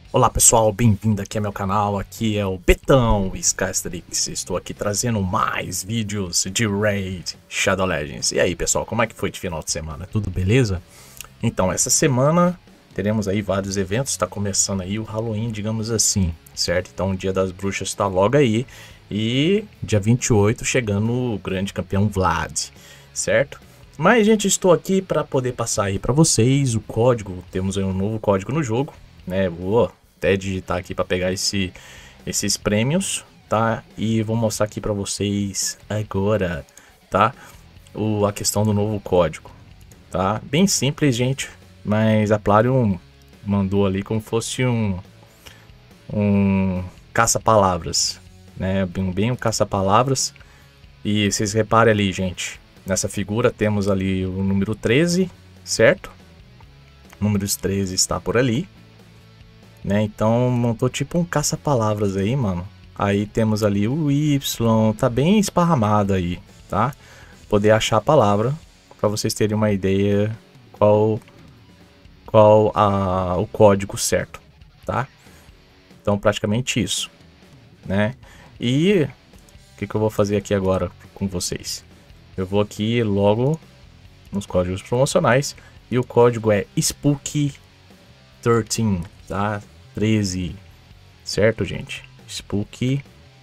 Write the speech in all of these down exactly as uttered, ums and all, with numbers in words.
Olá pessoal, bem-vindo aqui ao meu canal, aqui é o Betão Skystrix. Estou aqui trazendo mais vídeos de Raid Shadow Legends. E aí pessoal, como é que foi de final de semana? Tudo beleza? Então, essa semana teremos aí vários eventos, está começando aí o Halloween, digamos assim, certo? Então o Dia das Bruxas está logo aí e dia vinte e oito chegando o grande campeão Vlad, certo? Mas gente, estou aqui para poder passar aí para vocês o código, temos aí um novo código no jogo, né? Vou até digitar aqui para pegar esse, esses prêmios, tá? E vou mostrar aqui para vocês agora, tá? O, a questão do novo código, tá? Bem simples, gente, mas a Plarium mandou ali como fosse um, um caça-palavras, né? Bem, bem um caça-palavras. E vocês reparem ali, gente, nessa figura temos ali o número treze, certo? O número treze está por ali. Né, então montou tipo um caça-palavras aí, mano. Aí temos ali o Y, tá bem esparramado aí, tá? Poder achar a palavra, para vocês terem uma ideia qual, qual a, o código certo, tá? Então praticamente isso, né? E o que, que eu vou fazer aqui agora com vocês? Eu vou aqui logo nos códigos promocionais e o código é Spooky treze, tá? treze, certo, gente? Spooky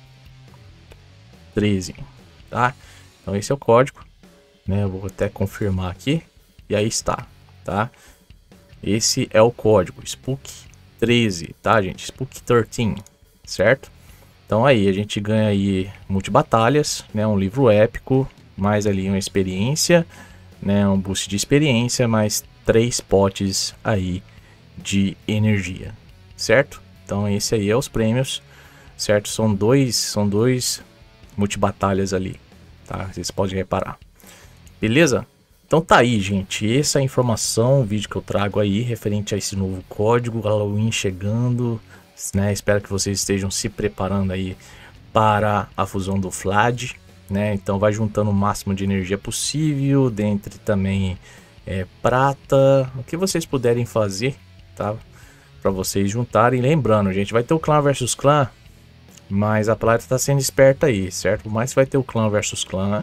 treze, tá? Então esse é o código, né? Eu vou até confirmar aqui e aí está, tá? Esse é o código Spooky treze, tá, gente? Spooky treze, certo? Então aí a gente ganha aí multibatalhas, né? Um livro épico, mais ali uma experiência, né? Um boost de experiência, mais três potes aí de energia, certo? Então esse aí é os prêmios, certo? São dois, são dois multibatalhas ali, tá? Vocês podem reparar, beleza? Então tá aí, gente, essa é a informação, o vídeo que eu trago aí referente a esse novo código, Halloween chegando, né? Espero que vocês estejam se preparando aí para a fusão do Vlad, né? Então vai juntando o máximo de energia possível, dentre também é, prata, o que vocês puderem fazer, tá? Para vocês juntarem. Lembrando, gente, vai ter o clã versus clã, mas a Plarium tá sendo esperta aí, certo? Mas vai ter o clã versus clã.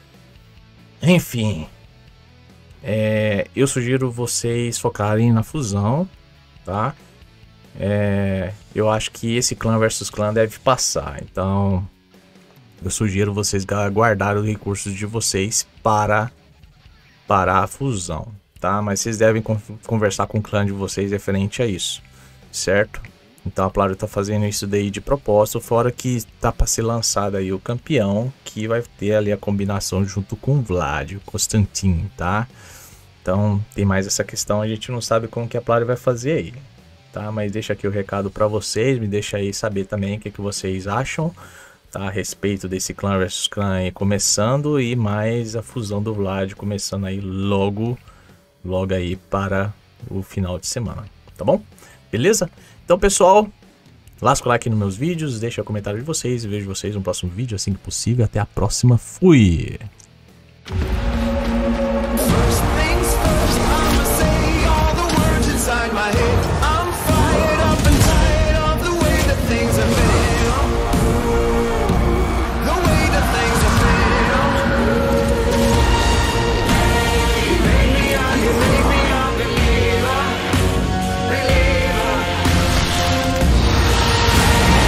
Enfim, é, eu sugiro vocês focarem na fusão, tá? É, eu acho que esse clã versus clã deve passar, então eu sugiro vocês guardarem os recursos de vocês para para a fusão, tá? Mas vocês devem conversar com o clã de vocês referente a isso, certo? Então a Plarium tá fazendo isso daí de propósito, fora que tá para ser lançado aí o campeão, que vai ter ali a combinação junto com o Vlad, o Constantin, tá? Então tem mais essa questão, a gente não sabe como que a Plarium vai fazer aí, tá? Mas deixa aqui o recado para vocês, me deixa aí saber também o que, que vocês acham, tá? A respeito desse clã versus clã aí começando e mais a fusão do Vlad começando aí logo logo aí para o final de semana, tá bom? Beleza? Então pessoal, lasca o like nos meus vídeos, deixa o comentário de vocês e vejo vocês no próximo vídeo assim que possível. Até a próxima, fui!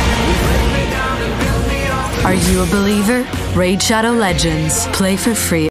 Are you a believer? Raid Shadow Legends. Play for free.